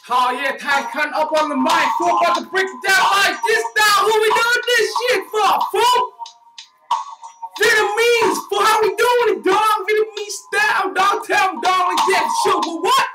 Oh yeah, Tycon up on the mic, fool, about to break it down like this now. Who we doing this shit for, fool? Vietnamese, fool, how we doing it, dog? Vietnamese style, dog, tell them, dog, like that shit, but what?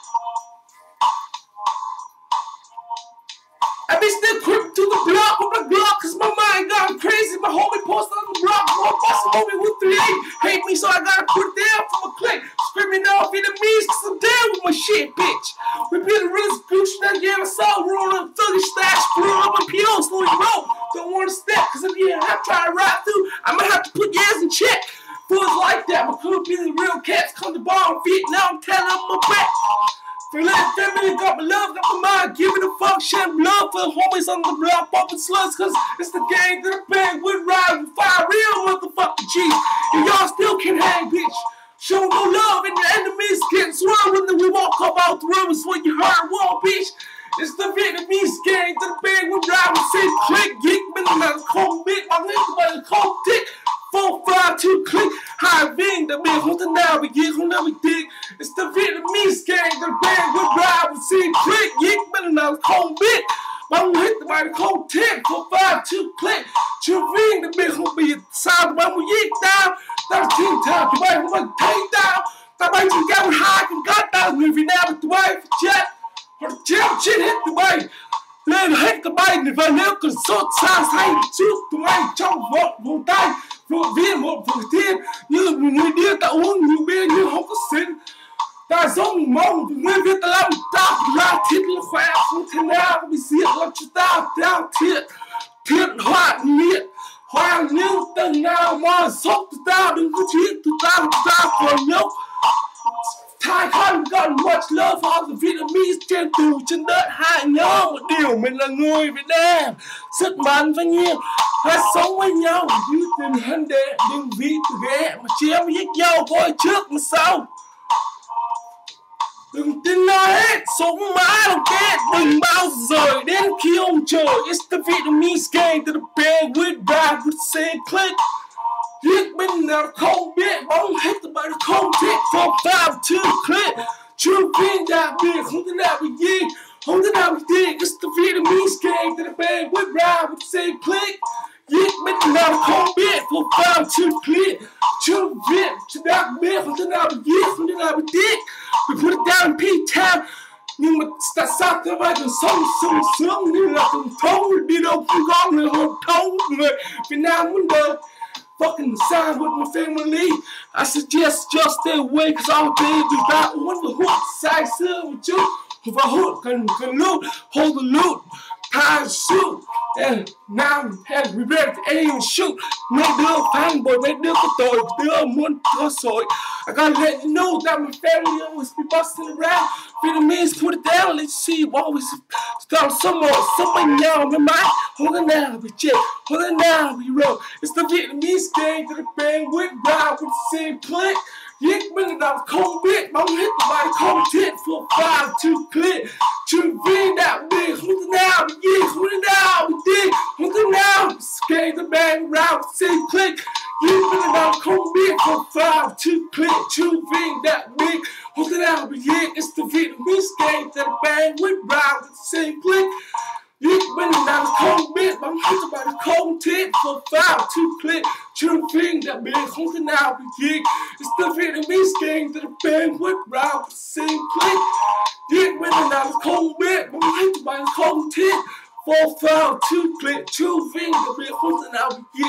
I be still creeping to the block with my Glock, cause my mind got crazy. My homie posted on the block, my bustin' homie with 3-8. Hate me, so I gotta put it down for my clique. Screaming off Vietnamese, cause I'm down with my shit, bitch. We be the realest gooch that you ever saw. Rolling up thuggy stash, screwing up my PO, slowly roll. Don't wanna step, cause if you have tried to ride through, I'ma have to put your ass in check. Fools like that, but could be the real cats. Come to bar and Vietnam, tell them my back. For little family, got my love, got my mind, giving a fuck, shedding blood for the homies on the block, popping slugs, cause it's the gang that I bang with, ride with fire, real motherfucking G's. And y'all still can hang, bitch. Show no love, and the enemies getting swerved when we walk up out the room, is what you heard, wall, bitch. It's the Vietnamese gang that I bang with, ride with, say, click, geek, man, I'm cold, bitch, I'm linked by the cold dick. 4, 5, 2, click, high ving, the man, hold the now, we get, hold we dig. It's the Vietnamese gang, the band with ride, we see, click, yick, man, and I'm cold bit. I'm hit the by the cold 10, 4, 5, 2, click, 2 ving, the man, hold be sound, when we yick down, 13 times, the way, we take down, the way, we got high, and got down, moving now with the way, for jet, for the jam, shit hit the way. Lên hết cái bay này và nếu cần sốt xa say trước tụi anh trong vòng tay một viên một vụ thiên như người điên ta uống nhiều bia nhưng không có xin ta giống mong người Việt ta làm ta là thiết là khỏe không thể nào bị giết làm cho ta theo thiện hoạn nghiện hoàng như tầng nào mà sốt tụi ta đừng có chuyện tụi ta còn nhóc Tycon got much love for all the Vietnamese trên tù trên đất hai nhớ một điều mình là người Việt Nam sức mạnh và nhiều hãy sống với nhau như tình hình đệ đừng vì từ ghé mà chém giết nhau coi trước mà sau đừng tin nói hết sống mãi đồng kết đừng bao giờ đến khi ông trời. It's the Vietnamese gang to the band with ride with the same click. Giết bên nào không biết bóng hết từ bài không thích 4, 5, 2, click. Chưa viên đã biệt không thể nào bị gì không thể nào bị thiệt. It's the Vietnamese gang to the band with ride with the same click. Giết bên nào không biết 4, 5, 2, click. Chưa viên đã biệt không thể nào bị giết không thể nào bị thiệt. We put it down in P-Town. Nhưng mà tại sao các bạn còn sống sung sướng như là tổng thống đi đâu cũng có người hồn thống người Việt Nam muốn đời fucking sign with my family. I suggest just stay away cause all day is about one the hook side xưa một chút và hút cần loot hold the loot time shoot and now we ready to aim and shoot. Mấy đứa fan boy mấy đứa có tội đứa muốn có sội. I gotta let you know that my family always be busting around. Vietnamese put it down, let's see, always start somewhere now, my mind. Hold it now, we check, hold it now, we roll. It's the Vietnamese gang to the band with ride with the same click. Giết bên nào không biết, bóng hít từ bài không thiết 4, 5, 2, click. Trường viên đạo đi, không thể nào bị gì, không thể nào bị đi, không thể nào. Gang the band ride with the same click. Giết bên nào không biết, 4, 5, 2, click. Trường viên đạo đi, không thể nào bị gì. It's the Vietnamese gang to the band with ride with the same click. Giết bên nào không biết, bóng hít từ bài không thiết 4, 5, 2, click. Trường viên đạo đi, không thể nào bị gì. It's the Vietnamese gang to the band with ride with the same click. Giết bên nào không biết, bóng hít từ bài không thiết 4, 5, 2, click. Trường viên đạo đi, không thể nào bị gì.